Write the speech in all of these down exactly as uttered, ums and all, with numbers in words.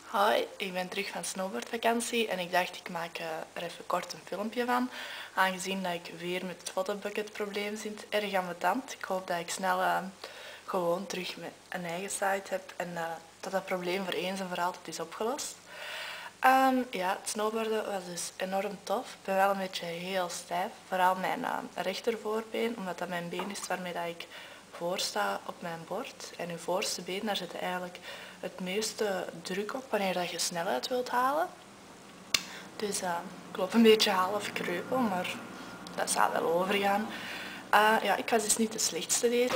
Hoi, ik ben terug van snowboardvakantie en ik dacht ik maak er even kort een filmpje van. Aangezien dat ik weer met het fotobucket probleem zit, erg aan mijn tand. Ik hoop dat ik snel uh, gewoon terug met een eigen site heb en uh, dat dat probleem voor eens en voor altijd is opgelost. Um, ja, het snowboarden was dus enorm tof. Ik ben wel een beetje heel stijf, vooral mijn uh, rechtervoorbeen, omdat dat mijn been is waarmee dat ik voor sta op mijn bord. En je voorste been, daar zit eigenlijk het meeste druk op wanneer dat je snelheid wilt halen. Dus uh, ik loop een beetje half kreupel, maar dat zal wel overgaan. Uh, ja, ik was dus niet de slechtste deze.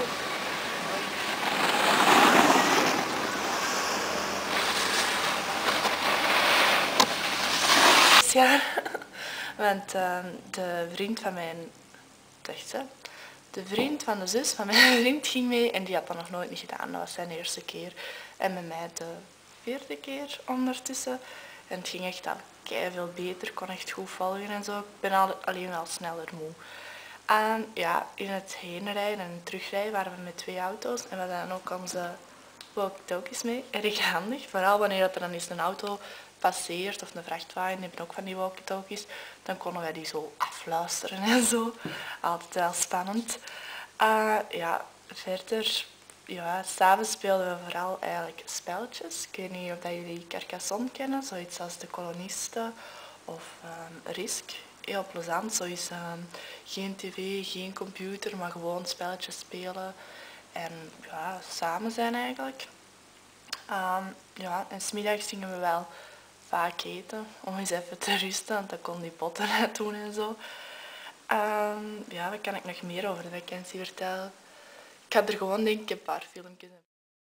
Ja, want uh, de vriend van mijn, dacht, hè, de vriend van de zus van mijn vriend ging mee en die had dat nog nooit niet gedaan. Dat was zijn eerste keer en met mij de vierde keer ondertussen. En het ging echt al veel beter, ik kon echt goed volgen en zo. Ik ben al, alleen wel sneller moe. En ja, in het heenrijden en terugrijden waren we met twee auto's en we hadden dan ook onze walkie-talkies mee. Erg handig, vooral wanneer er dan eens een auto passeert of een vrachtwagen, die hebben ook van die walkie-talkies, dan konden wij die zo afluisteren en zo. Altijd wel spannend. Uh, ja, verder, ja, s'avonds speelden we vooral eigenlijk spelletjes. Ik weet niet of dat jullie Carcassonne kennen, zoiets als De Kolonisten of um, Risk. Heel plezant, zoiets um, geen tv, geen computer, maar gewoon spelletjes spelen en ja, samen zijn eigenlijk. Um, ja, en 's middags gingen we wel vaak eten om eens even te rusten, want dan kon die potten uit doen en zo. Um, ja, wat kan ik nog meer over de vakantie vertellen? Ik ga er gewoon denk ik een paar filmpjes in.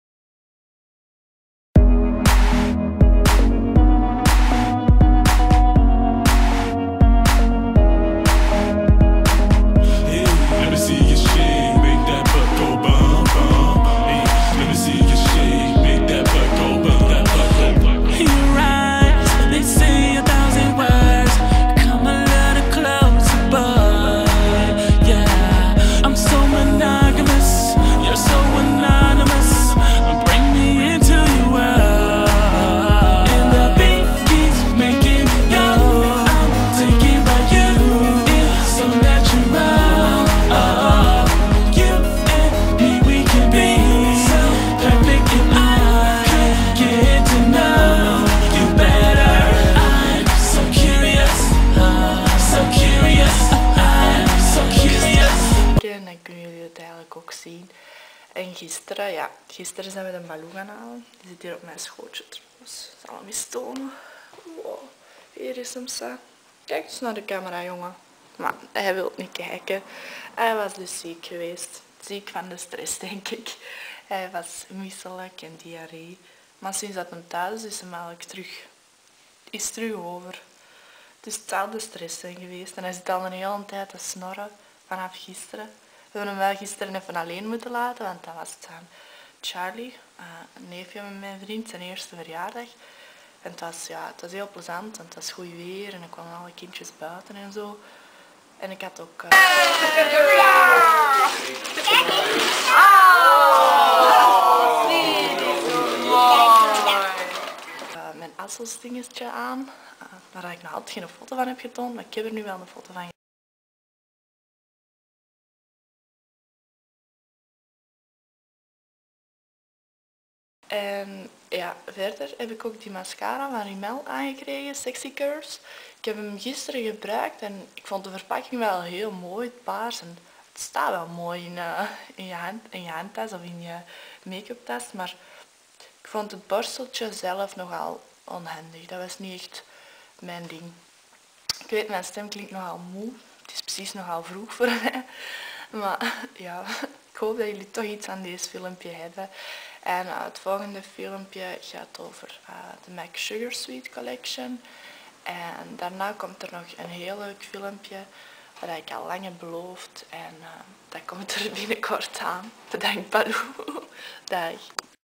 Dan kunnen jullie het eigenlijk ook zien. En gisteren, ja, gisteren zijn we de Baloo gaan halen. Die zit hier op mijn schootje trouwens. Ik zal hem eens tonen. Wow, hier is hem zo. Kijk eens naar de camera, jongen. Maar hij wil niet kijken. Hij was dus ziek geweest. Ziek van de stress, denk ik. Hij was misselijk en diarree. Maar sinds dat hij thuis is, is hem eigenlijk terug, is terug over. Dus het zal de stress zijn geweest. En hij zit al een hele tijd te snorren vanaf gisteren. We hebben hem wel gisteren even alleen moeten laten, want dat was het aan Charlie, uh, een neefje met mijn vriend, zijn eerste verjaardag. En het was, ja, het was heel plezant, want het was goed weer en er kwamen alle kindjes buiten en zo. En ik had ook... Uh... Uh, mijn Assels-dingetje aan, uh, waar ik nog altijd geen foto van heb getoond, maar ik heb er nu wel een foto van. En ja, verder heb ik ook die mascara van Rimmel aangekregen, Sexy Curves. Ik heb hem gisteren gebruikt en ik vond de verpakking wel heel mooi, het paars. En het staat wel mooi in, uh, in, je hand, in je handtas of in je make-up tas, maar ik vond het borsteltje zelf nogal onhandig. Dat was niet echt mijn ding. Ik weet, mijn stem klinkt nogal moe. Het is precies nogal vroeg voor mij. Maar ja, ik hoop dat jullie toch iets aan deze filmpje hebben. En uh, het volgende filmpje gaat over uh, de MAC Sugar Sweet Collection. En daarna komt er nog een heel leuk filmpje wat ik al lang heb beloofd. En uh, dat komt er binnenkort aan. Bedankt, Baloo. Dag.